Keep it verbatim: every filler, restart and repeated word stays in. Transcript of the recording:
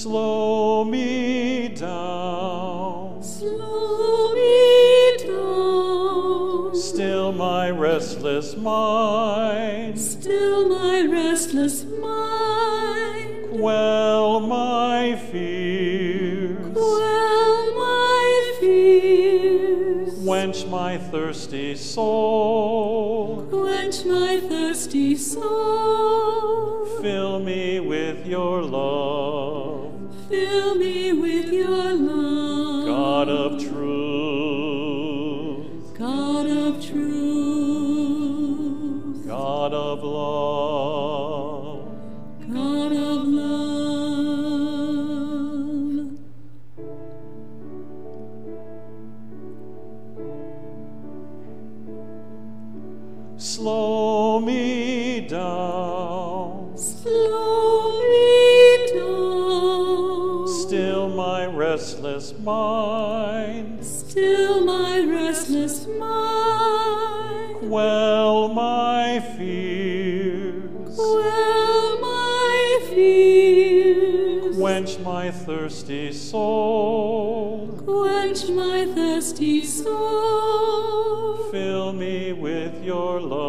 Slow me down, slow me down, still my restless mind, still my restless mind, quell my fears, quell my fears, quench my thirsty soul, quench my thirsty soul, fill me with your love, fill me with your love, God of truth, God of truth, God of love, God of love. slow me down, Slow me down, still my restless mind, still my restless mind, quell my fears, quell my fears, quench my thirsty soul, quench my thirsty soul, fill me with your love,